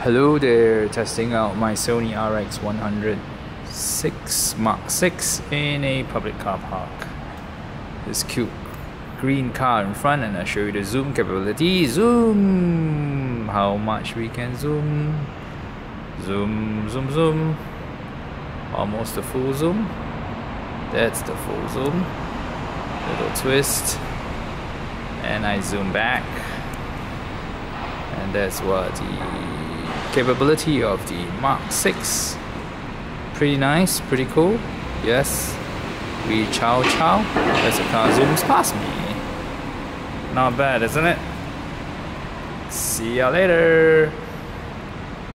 Hello there, testing out my Sony RX 106 Mark 6 in a public car park. This cute green car in front, and I'll show you the zoom capability. Zoom! How much we can zoom. Zoom, zoom, zoom. Almost the full zoom. That's the full zoom. Little twist. And I zoom back. And that's what the capability of the Mark 6. Pretty nice, pretty cool. Yes, we chow chow as the car zooms past me. Not bad, isn't it? See ya later.